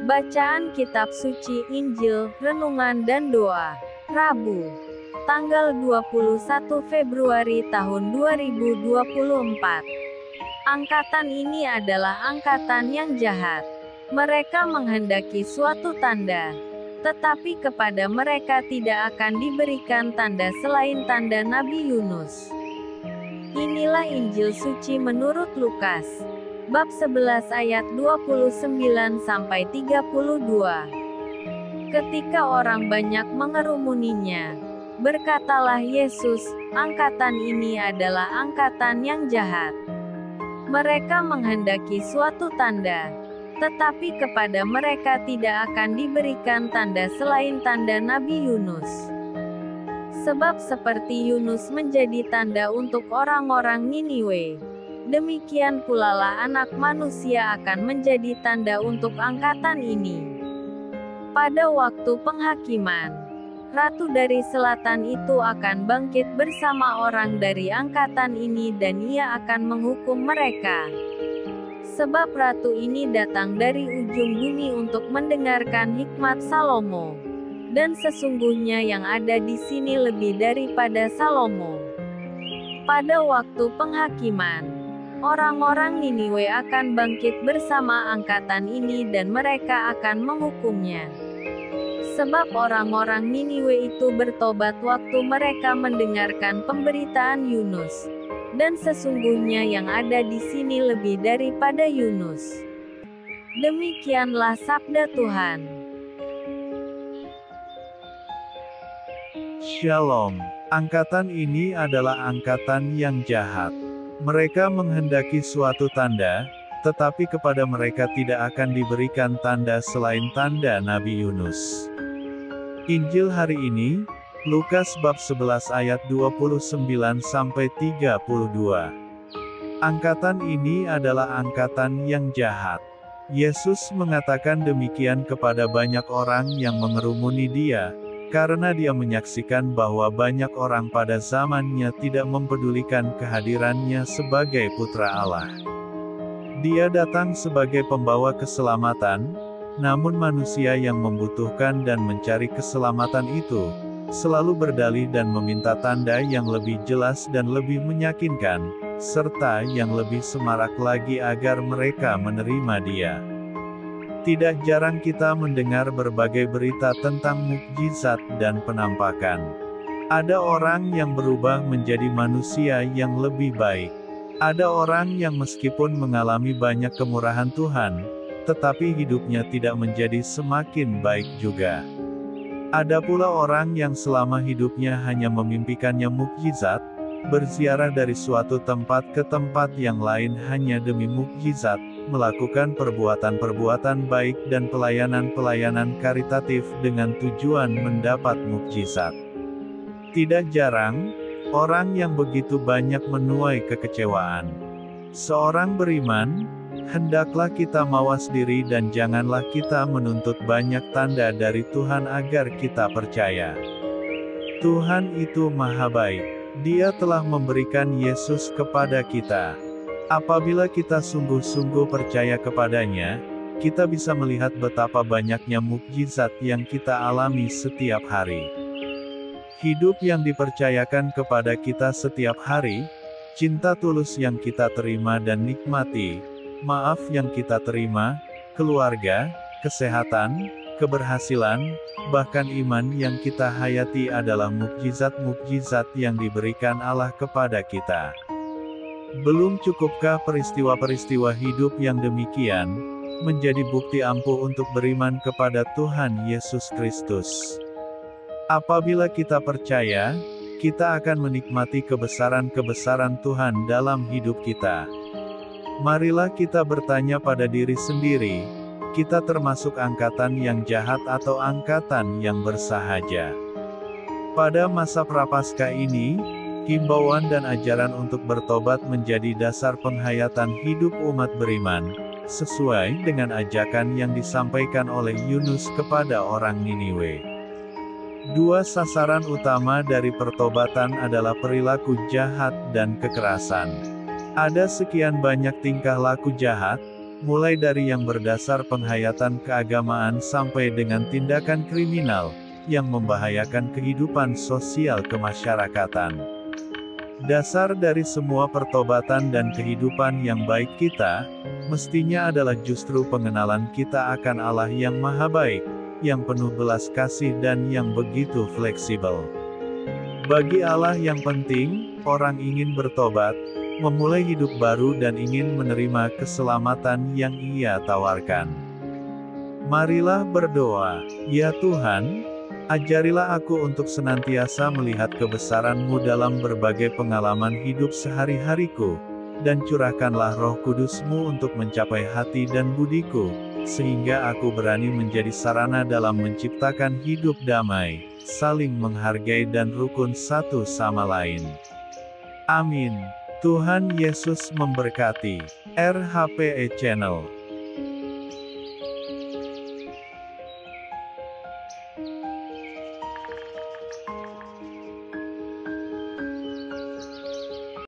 Bacaan Kitab Suci Injil, Renungan dan Doa. Rabu, tanggal 21 Februari tahun 2024. Angkatan ini adalah angkatan yang jahat. Mereka menghendaki suatu tanda, tetapi kepada mereka tidak akan diberikan tanda selain tanda Nabi Yunus. Inilah Injil suci menurut Lukas. Bab 11 ayat 29-32. Ketika orang banyak mengerumuninya, berkatalah Yesus, angkatan ini adalah angkatan yang jahat. Mereka menghendaki suatu tanda, tetapi kepada mereka tidak akan diberikan tanda selain tanda Nabi Yunus. Sebab seperti Yunus menjadi tanda untuk orang-orang Niniwe, demikian pula lah Anak Manusia akan menjadi tanda untuk angkatan ini. Pada waktu penghakiman, ratu dari selatan itu akan bangkit bersama orang dari angkatan ini dan ia akan menghukum mereka. Sebab ratu ini datang dari ujung bumi untuk mendengarkan hikmat Salomo. Dan sesungguhnya yang ada di sini lebih daripada Salomo. Pada waktu penghakiman, orang-orang Niniwe akan bangkit bersama angkatan ini dan mereka akan menghukumnya. Sebab orang-orang Niniwe itu bertobat waktu mereka mendengarkan pemberitaan Yunus. Dan sesungguhnya yang ada di sini lebih daripada Yunus. Demikianlah sabda Tuhan. Shalom. Angkatan ini adalah angkatan yang jahat. Mereka menghendaki suatu tanda, tetapi kepada mereka tidak akan diberikan tanda selain tanda Nabi Yunus. Injil hari ini, Lukas bab 11 ayat 29-32. Angkatan ini adalah angkatan yang jahat. Yesus mengatakan demikian kepada banyak orang yang mengerumuni dia, karena dia menyaksikan bahwa banyak orang pada zamannya tidak mempedulikan kehadirannya sebagai Putra Allah. Dia datang sebagai pembawa keselamatan, namun manusia yang membutuhkan dan mencari keselamatan itu, selalu berdalih dan meminta tanda yang lebih jelas dan lebih meyakinkan, serta yang lebih semarak lagi agar mereka menerima dia. Tidak jarang kita mendengar berbagai berita tentang mukjizat dan penampakan. Ada orang yang berubah menjadi manusia yang lebih baik. Ada orang yang meskipun mengalami banyak kemurahan Tuhan, tetapi hidupnya tidak menjadi semakin baik juga. Ada pula orang yang selama hidupnya hanya memimpikannya mukjizat, berziarah dari suatu tempat ke tempat yang lain hanya demi mukjizat, melakukan perbuatan-perbuatan baik dan pelayanan-pelayanan karitatif dengan tujuan mendapat mukjizat. Tidak jarang, orang yang begitu banyak menuai kekecewaan. Seorang beriman, hendaklah kita mawas diri dan janganlah kita menuntut banyak tanda dari Tuhan agar kita percaya. Tuhan itu maha baik. Dia telah memberikan Yesus kepada kita. Apabila kita sungguh-sungguh percaya kepadanya, kita bisa melihat betapa banyaknya mukjizat yang kita alami setiap hari. Hidup yang dipercayakan kepada kita setiap hari, cinta tulus yang kita terima dan nikmati, maaf yang kita terima, keluarga, kesehatan, keberhasilan, bahkan iman yang kita hayati adalah mukjizat-mukjizat yang diberikan Allah kepada kita. Belum cukupkah peristiwa-peristiwa hidup yang demikian menjadi bukti ampuh untuk beriman kepada Tuhan Yesus Kristus? Apabila kita percaya, kita akan menikmati kebesaran-kebesaran Tuhan dalam hidup kita. Marilah kita bertanya pada diri sendiri, kita termasuk angkatan yang jahat atau angkatan yang bersahaja? Pada masa prapaskah ini, himbauan dan ajaran untuk bertobat menjadi dasar penghayatan hidup umat beriman, sesuai dengan ajakan yang disampaikan oleh Yunus kepada orang Niniwe. Dua sasaran utama dari pertobatan adalah perilaku jahat dan kekerasan. Ada sekian banyak tingkah laku jahat, mulai dari yang berdasar penghayatan keagamaan sampai dengan tindakan kriminal, yang membahayakan kehidupan sosial kemasyarakatan. Dasar dari semua pertobatan dan kehidupan yang baik kita, mestinya adalah justru pengenalan kita akan Allah yang Maha Baik, yang penuh belas kasih dan yang begitu fleksibel. Bagi Allah yang penting, orang ingin bertobat, memulai hidup baru dan ingin menerima keselamatan yang Ia tawarkan. Marilah berdoa. Ya Tuhan, ajarilah aku untuk senantiasa melihat kebesaran-Mu dalam berbagai pengalaman hidup sehari-hariku, dan curahkanlah Roh Kudus-Mu untuk mencapai hati dan budiku, sehingga aku berani menjadi sarana dalam menciptakan hidup damai, saling menghargai dan rukun satu sama lain. Amin. Tuhan Yesus memberkati. RHPE Channel.